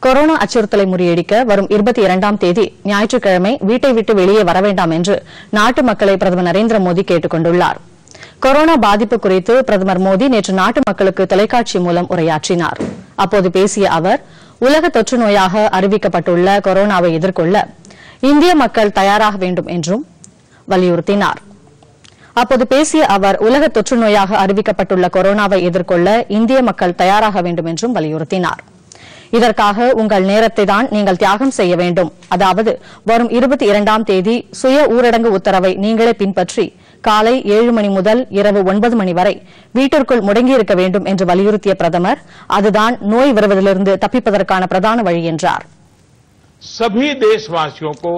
Corona அச்சுறுத்தலை முறியடிக்க வரும் 22ஆம் தேதி ஞாயிற்றுக்கிழமை வீட்டை விட்டு வெளியே வர வேண்டாம் என்று நாட்டு மக்களை பிரதமர் நரேந்திர மோடி கேட்டுக் கொண்டுள்ளார். கொரோனா பாதிப்பு குறித்து பிரதமர் மோடி நேற்று நாட்டு மக்களுக்கு தொலைக்காட்சி மூலம் உரையாற்றினார். அப்போது பேசிய அவர், உலக தொற்று நோயாக அறிவிக்கப்பட்டுள்ள கொரோனாவை எதிர்கொள்ள இந்திய மக்கள் தயாராக வேண்டும் என்றும் வலியுறுத்தினார். அப்போது பேசிய அவர், உலக தொற்று நோயாக அறிவிக்கப்பட்டுள்ள கொரோனாவை எதிர்கொள்ள இந்திய மக்கள் தயாராக வேண்டும் என்றும் வலியுறுத்தினார். இதற்காக உங்கள் நேரத்தை தான் நீங்கள் தியாகம் செய்ய வேண்டும். அதாவது வரும் 22ஆம் தேதி சுய ஊரடங்கு உத்தரவை நீங்களே பின்பற்றி காலை 7 மணி முதல் இரவு 9 மணி வரை வீட்டிற்குள் முடங்கியிருக்க வேண்டும் என்று வலியுறுத்திய பிரதமர், அதுதான் நோய் வருவதிலிருந்து தப்பிப்பதற்கான பிரதான வழி என்றார். सभी देशवासियों को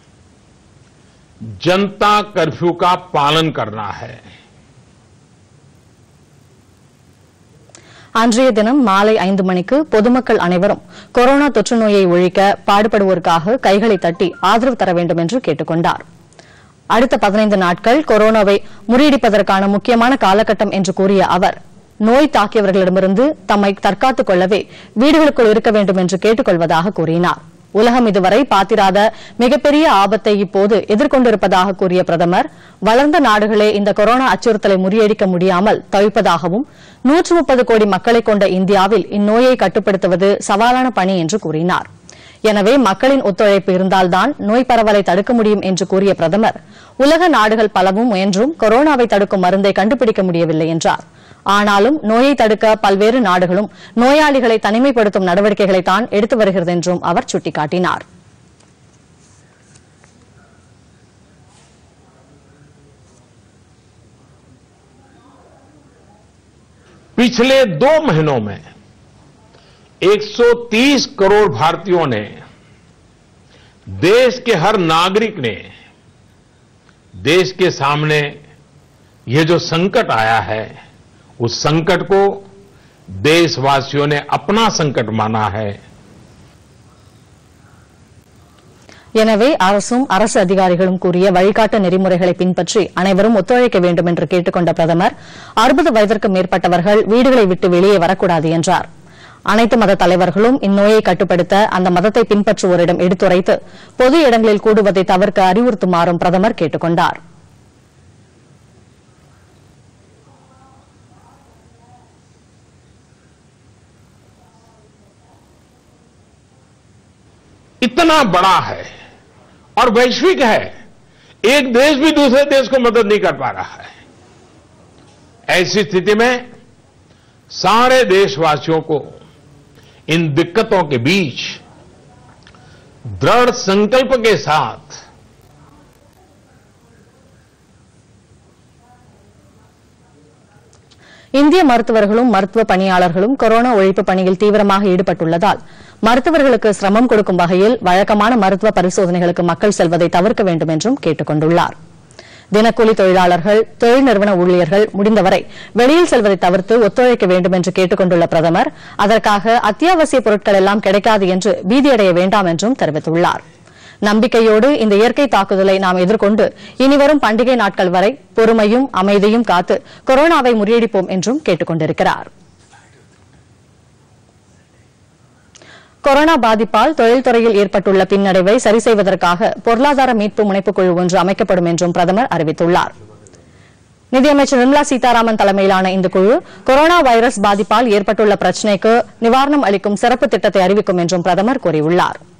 जनता कर्फ्यू का पालन करना है. அன்றைய தினம் மாலை 5 மணிக்கு பொதுமக்கள் அனைவரும் கொரோனா தொற்று நோயை ஒழிக்க பாடுபடுவோருக்காக கைகளை தட்டி ஆதரவு தர வேண்டும் என்று கேட்டுக் கொண்டார். அடுத்த 15 நாட்கள் கொரோனாவை முறியடிப்பதற்கான முக்கியமான காலகட்டம் என்று கூறிய அவர், நோய் தாக்கியவர்களிடமிருந்து தம்மை தற்காத்துக் கொள்ளவே வீடுகளுக்குள் இருக்க வேண்டும் என்று கேட்டுக் கொள்வதாக கூறினார். உலகம் இதுவரை பார்த்திராத மிகப்பெரிய ஆபத்தை இப்போது எதிர்கொண்டிருப்பதாக கூறிய பிரதமர், வளர்ந்த நாடுகளே இந்த கொரோனா அச்சுறுத்தலை முறியடிக்க முடியாமல் தவிப்பதாகவும் 130 கோடி மக்களை கொண்ட இந்தியாவில் இந்நோயை கட்டுப்படுத்துவது சவாலான பணி என்று கூறினார். எனவே மக்களின் ஒத்துழைப்பு இருந்தால்தான் நோய் பரவலை தடுக்க முடியும் என்று கூறிய பிரதமர், உலக நாடுகள் பலவும் முயன்றும் கொரோனாவை தடுக்கும் மருந்தை கண்டுபிடிக்க முடியவில்லை என்றார். ஆனாலும் நோயை தடுக்க பல்வேறு நாடுகளும் நோயாளிகளை தனிமைப்படுத்தும் நடவடிக்கைகளை தான் எடுத்து வருகிறது என்றும் அவர் சுட்டிக்காட்டினார். पिछले 2 महीनों में 130 करोड़ भारतीयों ने, देश के हर नागरिक ने देश के सामने ये जो संकट आया है, उस संकट को देशवासियों ने अपना संकट माना है. எனவே அரசும் அரசு அதிகாரிகளும் கூறிய வழிகாட்டு நெறிமுறைகளை பின்பற்றி அனைவரும் ஒத்துழைக்க வேண்டும் என்று கேட்டுக் கொண்ட பிரதமர், 60 வயதிற்கு மேற்பட்டவர்கள் வீடுகளை விட்டு வெளியே வரக்கூடாது என்றார். அனைத்து மத தலைவர்களும் இந்நோயை கட்டுப்படுத்த அந்த மதத்தை பின்பற்றுவோரிடம் எடுத்துரைத்து பொது இடங்களில் கூடுவதை தவிர்க்க அறிவுறுத்துமாறும் பிரதமர் கேட்டுக் கொண்டார். इतना बड़ा है और वैश्विक है, एक देश भी दूसरे देश को मदद नहीं कर पा रहा है. ऐसी स्थिति में सारे देशवासियों को इन दिक्कतों के बीच दृढ़ संकल्प के साथ இந்திய மருத்துவர்களும் மருத்துவ பணியாளர்களும் கொரோனா ஒழிப்பு பணியில் தீவிரமாக ஈடுபட்டுள்ளதால் மருத்துவர்களுக்கு சிரமம் கொடுக்கும் வகையில் வழக்கமான மருத்துவ பரிசோதனைகளுக்கு மக்கள் செல்வதை தவிர்க்க வேண்டும் என்றும் கேட்டுக் கொண்டுள்ளார். தினக்கூலி தொழிலாளர்கள், தொழில் நிறுவன ஊழியர்கள் முடிந்தவரை வெளியில் செல்வதை தவிர்த்து ஒத்துழைக்க வேண்டும் என்று கேட்டுக் கொண்டுள்ள பிரதமர், அதற்காக அத்தியாவசிய பொருட்கள் எல்லாம் கிடைக்காது என்று பீதியடைய வேண்டாம் என்றும் தெரிவித்துள்ளார். நம்பிக்கையோடு இந்த இயற்கை தாக்குதலை நாம் எதிர்கொண்டு இனிவரும் பண்டிகை நாட்கள் வரை பொறுமையும் அமைதியும் காத்து கொரோனாவை முறியடிப்போம் என்றும் கேட்டுக் கொண்டிருக்கிறார். கொரோனா பாதிப்பால் தொழில்துறையில் ஏற்பட்டுள்ள பின்னடைவை சரி செய்வதற்காக பொருளாதார மீட்பு முனைப்புக் குழு ஒன்று அமைக்கப்படும் என்றும் பிரதமர் அறிவித்துள்ளார். நிதியமைச்சர் நிர்மலா சீதாராமன் தலைமையிலான இந்த குழு கொரோனா வைரஸ் பாதிப்பால் ஏற்பட்டுள்ள பிரச்சினைக்கு நிவாரணம் அளிக்கும் சிறப்பு திட்டத்தை அறிவிக்கும் என்றும் பிரதமர் கூறியுள்ளார்.